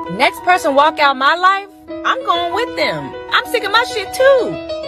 Next person walk out my life, I'm going with them. I'm sick of my shit too.